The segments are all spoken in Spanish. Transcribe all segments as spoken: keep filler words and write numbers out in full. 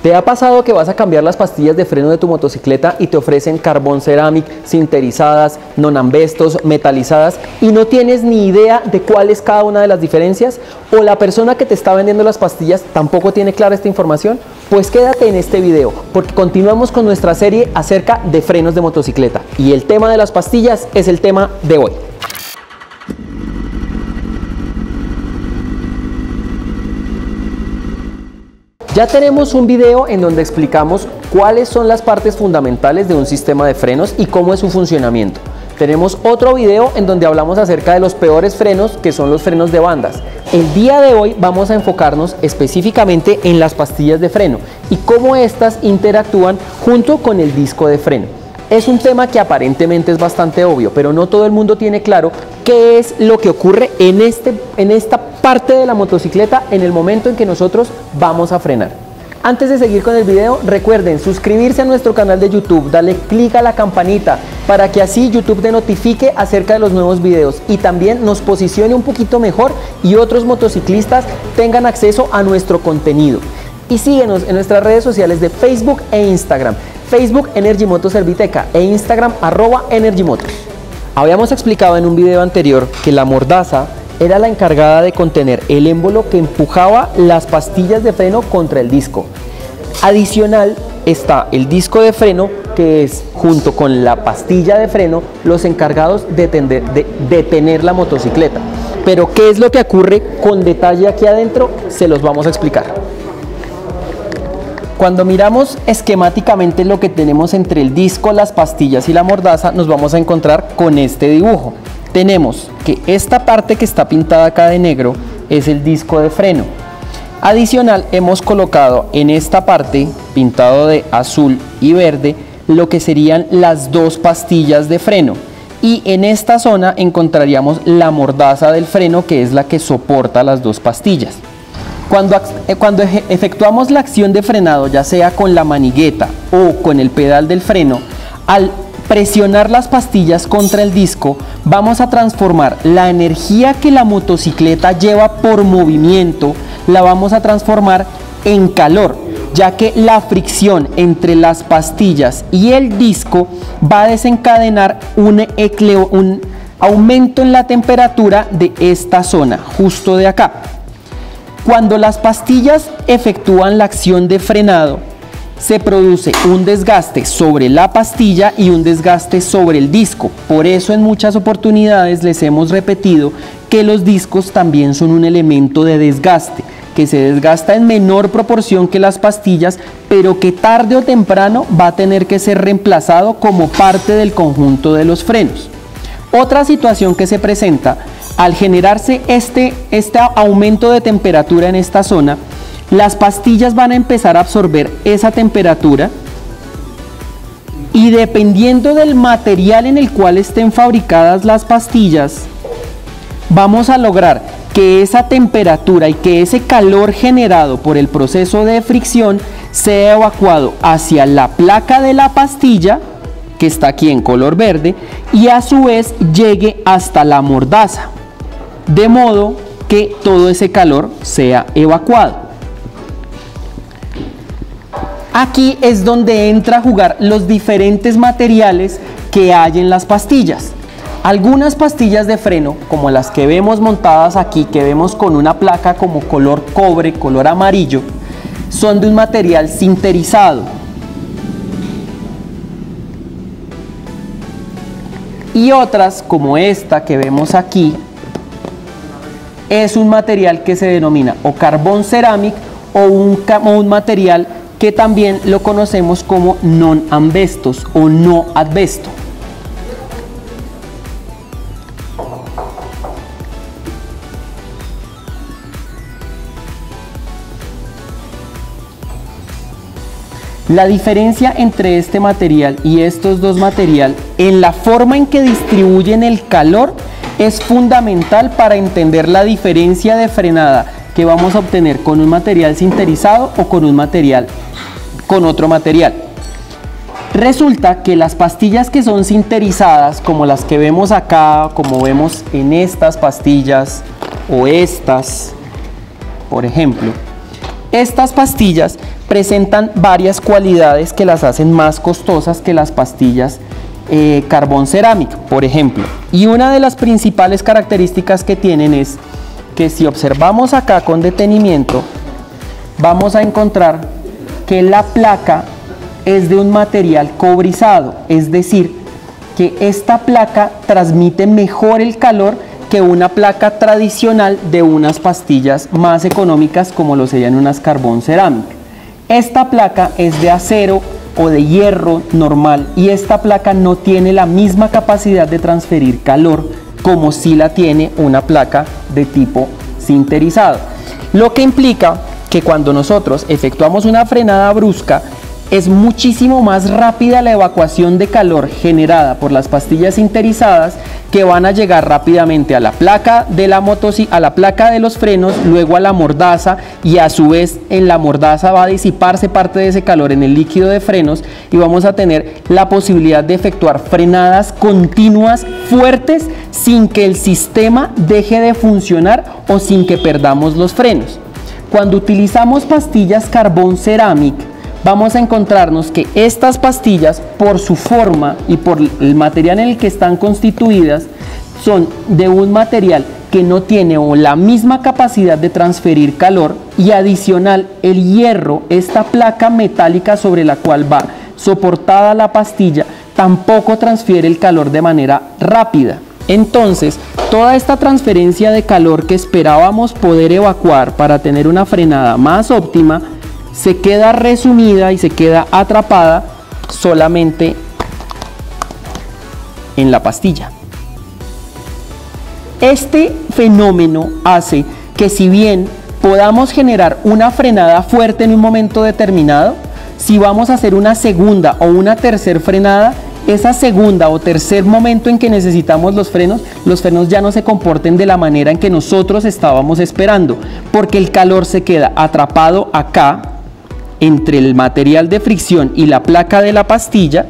¿Te ha pasado que vas a cambiar las pastillas de freno de tu motocicleta y te ofrecen carbón cerámico, sinterizadas, nonambestos, metalizadas y no tienes ni idea de cuál es cada una de las diferencias? ¿O la persona que te está vendiendo las pastillas tampoco tiene clara esta información? Pues quédate en este video porque continuamos con nuestra serie acerca de frenos de motocicleta y el tema de las pastillas es el tema de hoy. Ya tenemos un video en donde explicamos cuáles son las partes fundamentales de un sistema de frenos y cómo es su funcionamiento. Tenemos otro video en donde hablamos acerca de los peores frenos, que son los frenos de bandas. El día de hoy vamos a enfocarnos específicamente en las pastillas de freno y cómo estas interactúan junto con el disco de freno. Es un tema que aparentemente es bastante obvio, pero no todo el mundo tiene claro qué es lo que ocurre en, este, en esta parte de la motocicleta en el momento en que nosotros vamos a frenar. Antes de seguir con el video, recuerden suscribirse a nuestro canal de YouTube, darle clic a la campanita para que así YouTube te notifique acerca de los nuevos videos y también nos posicione un poquito mejor y otros motociclistas tengan acceso a nuestro contenido. Y síguenos en nuestras redes sociales de Facebook e Instagram. Facebook Energy Motos Serviteca e Instagram arroba Energy Motos. Habíamos explicado en un video anterior que la mordaza era la encargada de contener el émbolo que empujaba las pastillas de freno contra el disco. Adicional está el disco de freno, que es junto con la pastilla de freno los encargados de, tender, de detener la motocicleta. Pero ¿qué es lo que ocurre con detalle aquí adentro? Se los vamos a explicar. Cuando miramos esquemáticamente lo que tenemos entre el disco, las pastillas y la mordaza, nos vamos a encontrar con este dibujo. Tenemos que esta parte que está pintada acá de negro es el disco de freno. Adicional, hemos colocado en esta parte, pintado de azul y verde, lo que serían las dos pastillas de freno. Y en esta zona encontraríamos la mordaza del freno, que es la que soporta las dos pastillas. Cuando, cuando efectuamos la acción de frenado, ya sea con la manigueta o con el pedal del freno, al presionar las pastillas contra el disco, vamos a transformar la energía que la motocicleta lleva por movimiento, la vamos a transformar en calor, ya que la fricción entre las pastillas y el disco va a desencadenar un, ecleo, un aumento en la temperatura de esta zona, justo de acá. Cuando las pastillas efectúan la acción de frenado, se produce un desgaste sobre la pastilla y un desgaste sobre el disco. Por eso en muchas oportunidades les hemos repetido que los discos también son un elemento de desgaste, que se desgasta en menor proporción que las pastillas, pero que tarde o temprano va a tener que ser reemplazado como parte del conjunto de los frenos. Otra situación que se presenta al generarse este, este aumento de temperatura en esta zona, las pastillas van a empezar a absorber esa temperatura y dependiendo del material en el cual estén fabricadas las pastillas, vamos a lograr que esa temperatura y que ese calor generado por el proceso de fricción sea evacuado hacia la placa de la pastilla, que está aquí en color verde, y a su vez llegue hasta la mordaza, de modo que todo ese calor sea evacuado. Aquí es donde entra a jugar los diferentes materiales que hay en las pastillas. Algunas pastillas de freno, como las que vemos montadas aquí, que vemos con una placa como color cobre, color amarillo, son de un material sinterizado. Y otras, como esta que vemos aquí, es un material que se denomina o carbón cerámico o un, o un material que también lo conocemos como non-asbestos o no asbesto. La diferencia entre este material y estos dos materiales en la forma en que distribuyen el calor es fundamental para entender la diferencia de frenada que vamos a obtener con un material sinterizado o con un material con otro material. Resulta que las pastillas que son sinterizadas, como las que vemos acá, como vemos en estas pastillas o estas, por ejemplo, Estas pastillas presentan varias cualidades que las hacen más costosas que las pastillas eh, carbón cerámico, por ejemplo. Y una de las principales características que tienen es que si observamos acá con detenimiento, vamos a encontrar que la placa es de un material cobrizado, es decir, que esta placa transmite mejor el calor que una placa tradicional de unas pastillas más económicas como lo serían unas carbón cerámica. Esta placa es de acero o de hierro normal y esta placa no tiene la misma capacidad de transferir calor como si la tiene una placa de tipo sinterizado, lo que implica que cuando nosotros efectuamos una frenada brusca es muchísimo más rápida la evacuación de calor generada por las pastillas sinterizadas, que van a llegar rápidamente a la placa de la motoci- a la placa de los frenos, luego a la mordaza, y a su vez en la mordaza va a disiparse parte de ese calor en el líquido de frenos y vamos a tener la posibilidad de efectuar frenadas continuas fuertes sin que el sistema deje de funcionar o sin que perdamos los frenos. Cuando utilizamos pastillas carbón cerámica, vamos a encontrarnos que estas pastillas, por su forma y por el material en el que están constituidas, son de un material que no tiene o la misma capacidad de transferir calor, y adicional el hierro, esta placa metálica sobre la cual va soportada la pastilla, tampoco transfiere el calor de manera rápida. Entonces, toda esta transferencia de calor que esperábamos poder evacuar para tener una frenada más óptima, se queda resumida y se queda atrapada solamente en la pastilla. Este fenómeno hace que, si bien podamos generar una frenada fuerte en un momento determinado, si vamos a hacer una segunda o una tercera frenada, esa segunda o tercer momento en que necesitamos los frenos, los frenos ya no se comporten de la manera en que nosotros estábamos esperando, porque el calor se queda atrapado acá, entre el material de fricción y la placa de la pastilla,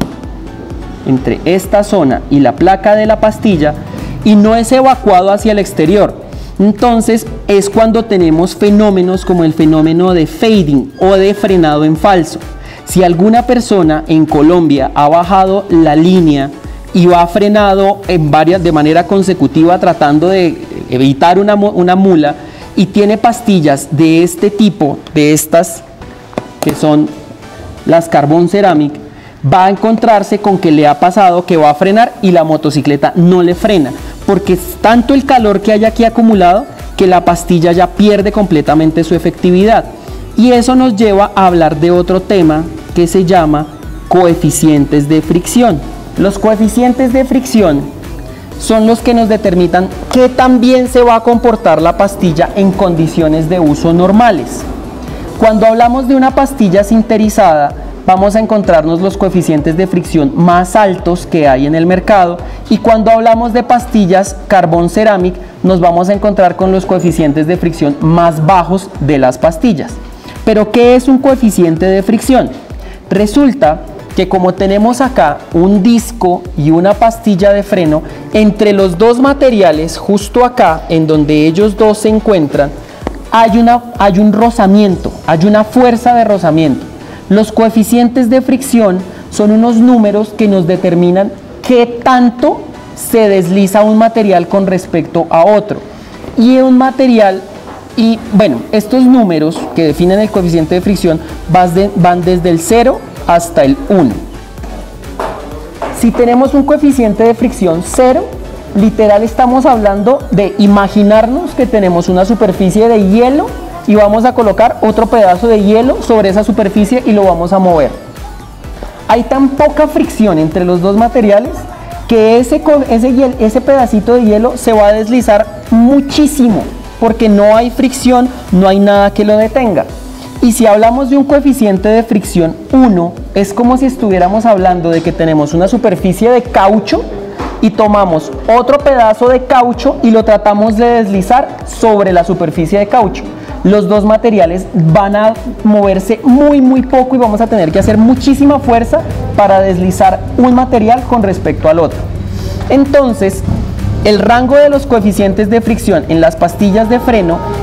entre esta zona y la placa de la pastilla, y no es evacuado hacia el exterior. Entonces es cuando tenemos fenómenos como el fenómeno de fading o de frenado en falso. Si alguna persona en Colombia ha bajado la línea y ha frenado en varias, de manera consecutiva, tratando de evitar una, una mula, y tiene pastillas de este tipo, de estas que son las carbón cerámica, va a encontrarse con que le ha pasado que va a frenar y la motocicleta no le frena, porque es tanto el calor que hay aquí acumulado que la pastilla ya pierde completamente su efectividad. Y eso nos lleva a hablar de otro tema que se llama coeficientes de fricción. Los coeficientes de fricción son los que nos determinan qué tan bien se va a comportar la pastilla en condiciones de uso normales. Cuando hablamos de una pastilla sinterizada, vamos a encontrarnos los coeficientes de fricción más altos que hay en el mercado, y cuando hablamos de pastillas carbón cerámica, nos vamos a encontrar con los coeficientes de fricción más bajos de las pastillas. Pero ¿qué es un coeficiente de fricción? Resulta que, como tenemos acá un disco y una pastilla de freno, entre los dos materiales, justo acá en donde ellos dos se encuentran, hay, una, hay un rozamiento, hay una fuerza de rozamiento. Los coeficientes de fricción son unos números que nos determinan qué tanto se desliza un material con respecto a otro. Y un material, y bueno, estos números que definen el coeficiente de fricción van, de, van desde el cero hasta el uno. Si tenemos un coeficiente de fricción cero, literal estamos hablando de imaginarnos que tenemos una superficie de hielo y vamos a colocar otro pedazo de hielo sobre esa superficie y lo vamos a mover. Hay tan poca fricción entre los dos materiales que ese, ese, ese pedacito de hielo se va a deslizar muchísimo, porque no hay fricción, no hay nada que lo detenga. Y si hablamos de un coeficiente de fricción uno, es como si estuviéramos hablando de que tenemos una superficie de caucho y tomamos otro pedazo de caucho y lo tratamos de deslizar sobre la superficie de caucho. Los dos materiales van a moverse muy muy poco y vamos a tener que hacer muchísima fuerza para deslizar un material con respecto al otro. Entonces, el rango de los coeficientes de fricción en las pastillas de freno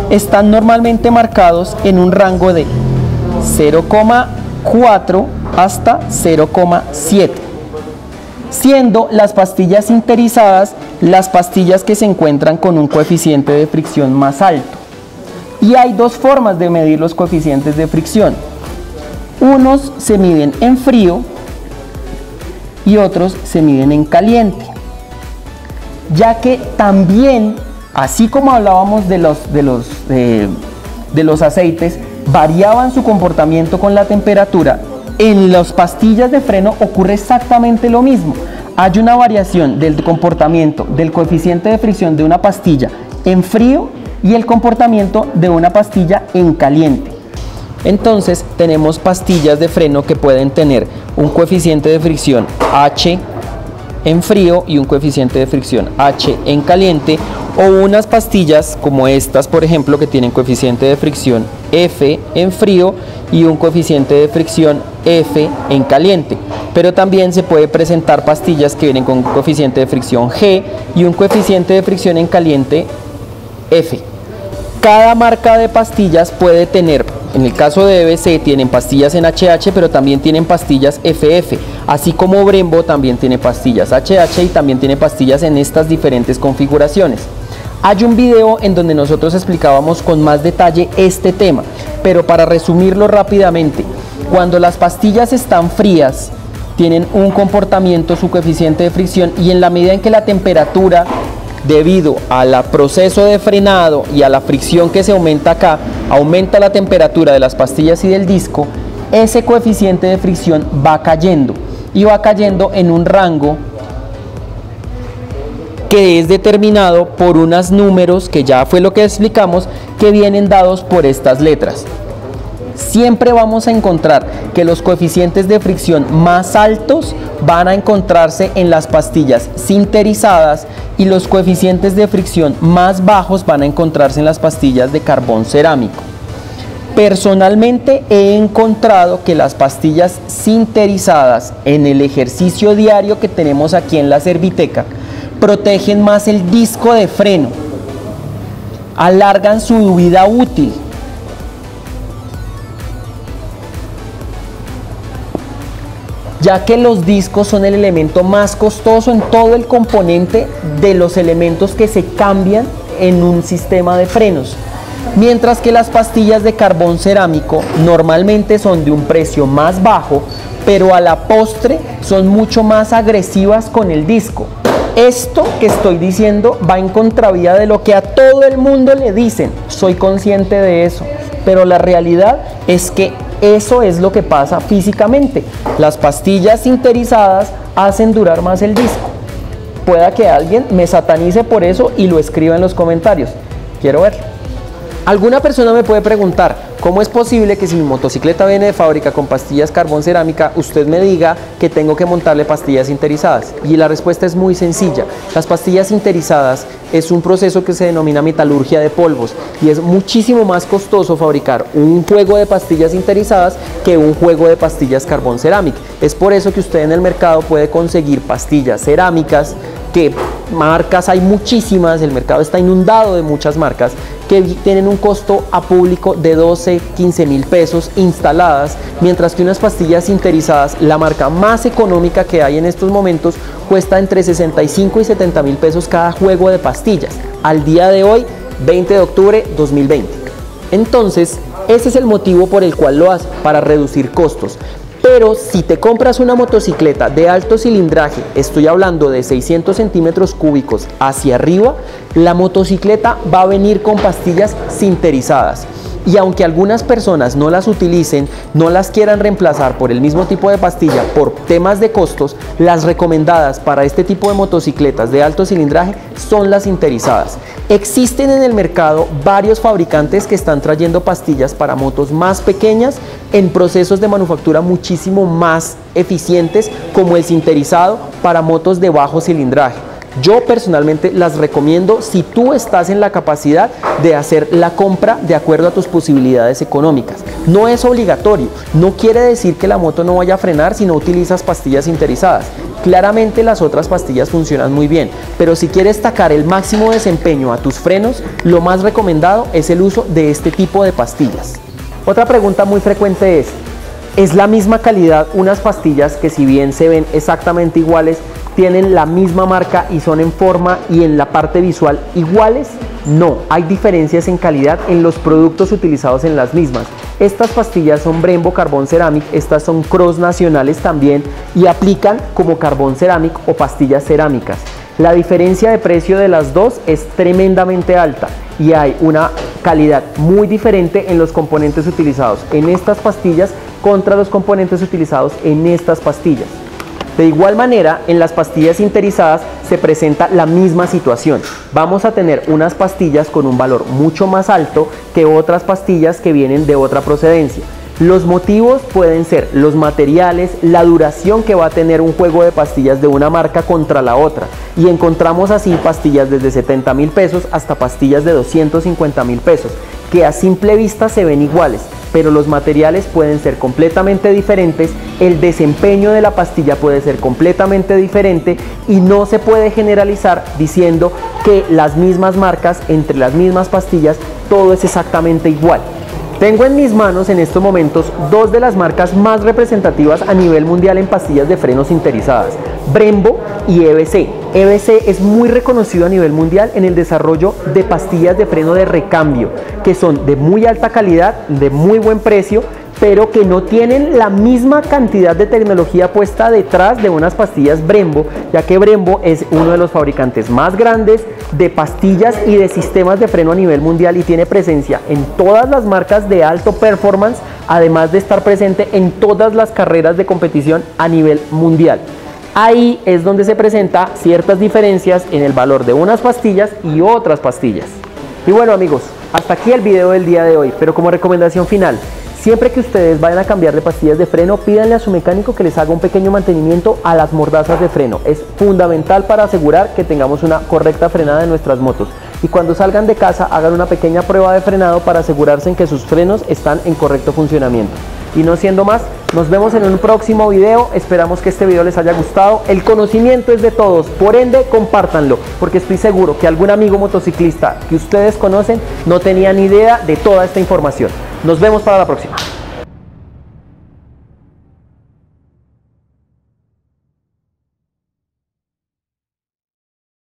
están normalmente marcados en un rango de cero coma cuatro hasta cero coma siete, siendo las pastillas sinterizadas las pastillas que se encuentran con un coeficiente de fricción más alto. Y hay dos formas de medir los coeficientes de fricción. Unos se miden en frío y otros se miden en caliente, ya que también, así como hablábamos de los, de los, eh, de los aceites, variaban su comportamiento con la temperatura, en las pastillas de freno ocurre exactamente lo mismo. Hay una variación del comportamiento del coeficiente de fricción de una pastilla en frío y el comportamiento de una pastilla en caliente. Entonces tenemos pastillas de freno que pueden tener un coeficiente de fricción H en frío y un coeficiente de fricción H en caliente, o unas pastillas como estas, por ejemplo, que tienen coeficiente de fricción F en frío y un coeficiente de fricción F en caliente. Pero también se puede presentar pastillas que vienen con un coeficiente de fricción G y un coeficiente de fricción en caliente F. Cada marca de pastillas puede tener, en el caso de B B C tienen pastillas en H H, pero también tienen pastillas F F, así como Brembo también tiene pastillas H H y también tiene pastillas en estas diferentes configuraciones. Hay un video en donde nosotros explicábamos con más detalle este tema, pero para resumirlo rápidamente, cuando las pastillas están frías, tienen un comportamiento, su coeficiente de fricción, y en la medida en que la temperatura, debido al proceso de frenado y a la fricción que se aumenta acá, aumenta la temperatura de las pastillas y del disco, ese coeficiente de fricción va cayendo y va cayendo en un rango que es determinado por unos números que ya fue lo que explicamos, que vienen dados por estas letras. Siempre vamos a encontrar que los coeficientes de fricción más altos van a encontrarse en las pastillas sinterizadas y los coeficientes de fricción más bajos van a encontrarse en las pastillas de carbón cerámico. Personalmente he encontrado que las pastillas sinterizadas en el ejercicio diario que tenemos aquí en la Serviteca protegen más el disco de freno, alargan su vida útil. Ya que los discos son el elemento más costoso en todo el componente de los elementos que se cambian en un sistema de frenos, mientras que las pastillas de carbón cerámico normalmente son de un precio más bajo, pero a la postre son mucho más agresivas con el disco. Esto que estoy diciendo va en contravía de lo que a todo el mundo le dicen, soy consciente de eso, pero la realidad es que eso es lo que pasa físicamente. Las pastillas sinterizadas hacen durar más el disco. Pueda que alguien me satanice por eso y lo escriba en los comentarios. Quiero verlo. Alguna persona me puede preguntar, ¿cómo es posible que si mi motocicleta viene de fábrica con pastillas carbón cerámica, usted me diga que tengo que montarle pastillas sinterizadas? Y la respuesta es muy sencilla. Las pastillas sinterizadas es un proceso que se denomina metalurgia de polvos y es muchísimo más costoso fabricar un juego de pastillas sinterizadas que un juego de pastillas carbón cerámica. Es por eso que usted en el mercado puede conseguir pastillas cerámicas, que marcas hay muchísimas, el mercado está inundado de muchas marcas que tienen un costo a público de doce, quince mil pesos instaladas, mientras que unas pastillas sinterizadas, la marca más económica que hay en estos momentos, cuesta entre sesenta y cinco y setenta mil pesos cada juego de pastillas, al día de hoy, veinte de octubre de dos mil veinte. Entonces, ese es el motivo por el cual lo hace, para reducir costos. Pero si te compras una motocicleta de alto cilindraje, estoy hablando de seiscientos centímetros cúbicos hacia arriba, la motocicleta va a venir con pastillas sinterizadas. Y aunque algunas personas no las utilicen, no las quieran reemplazar por el mismo tipo de pastilla por temas de costos, las recomendadas para este tipo de motocicletas de alto cilindraje son las sinterizadas. Existen en el mercado varios fabricantes que están trayendo pastillas para motos más pequeñas en procesos de manufactura muchísimo más eficientes, como el sinterizado para motos de bajo cilindraje. Yo personalmente las recomiendo si tú estás en la capacidad de hacer la compra de acuerdo a tus posibilidades económicas. No es obligatorio, no quiere decir que la moto no vaya a frenar si no utilizas pastillas sinterizadas. Claramente las otras pastillas funcionan muy bien, pero si quieres sacar el máximo desempeño a tus frenos, lo más recomendado es el uso de este tipo de pastillas. Otra pregunta muy frecuente es, ¿es la misma calidad unas pastillas que, si bien se ven exactamente iguales, tienen la misma marca y son en forma y en la parte visual iguales? No, hay diferencias en calidad en los productos utilizados en las mismas. Estas pastillas son Brembo Carbon Ceramic, estas son cross nacionales también y aplican como carbón cerámico o pastillas cerámicas. La diferencia de precio de las dos es tremendamente alta y hay una calidad muy diferente en los componentes utilizados en estas pastillas contra los componentes utilizados en estas pastillas. De igual manera, en las pastillas sinterizadas se presenta la misma situación. Vamos a tener unas pastillas con un valor mucho más alto que otras pastillas que vienen de otra procedencia. Los motivos pueden ser los materiales, la duración que va a tener un juego de pastillas de una marca contra la otra. Y encontramos así pastillas desde setenta mil pesos hasta pastillas de doscientos cincuenta mil pesos, que a simple vista se ven iguales, pero los materiales pueden ser completamente diferentes, el desempeño de la pastilla puede ser completamente diferente y no se puede generalizar diciendo que las mismas marcas, entre las mismas pastillas, todo es exactamente igual. Tengo en mis manos en estos momentos dos de las marcas más representativas a nivel mundial en pastillas de freno sinterizadas, Brembo y E B C. E B C es muy reconocido a nivel mundial en el desarrollo de pastillas de freno de recambio, que son de muy alta calidad, de muy buen precio, pero que no tienen la misma cantidad de tecnología puesta detrás de unas pastillas Brembo, ya que Brembo es uno de los fabricantes más grandes de pastillas y de sistemas de freno a nivel mundial y tiene presencia en todas las marcas de alto performance, además de estar presente en todas las carreras de competición a nivel mundial. Ahí es donde se presenta ciertas diferencias en el valor de unas pastillas y otras pastillas. Y bueno, amigos, hasta aquí el video del día de hoy, pero como recomendación final, siempre que ustedes vayan a cambiar de pastillas de freno, pídanle a su mecánico que les haga un pequeño mantenimiento a las mordazas de freno. Es fundamental para asegurar que tengamos una correcta frenada de nuestras motos. Y cuando salgan de casa, hagan una pequeña prueba de frenado para asegurarse en que sus frenos están en correcto funcionamiento. Y no siendo más, nos vemos en un próximo video. Esperamos que este video les haya gustado. El conocimiento es de todos, por ende compártanlo, porque estoy seguro que algún amigo motociclista que ustedes conocen no tenía ni idea de toda esta información. Nos vemos para la próxima.